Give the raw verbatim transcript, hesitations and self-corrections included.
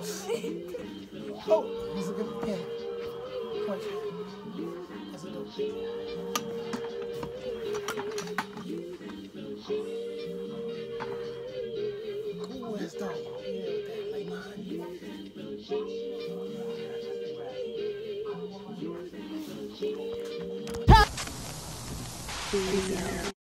house. Oh, he's a good pen. Punch it. That's a dope picture. Ooh, that's dope. Yeah, with that like behind you.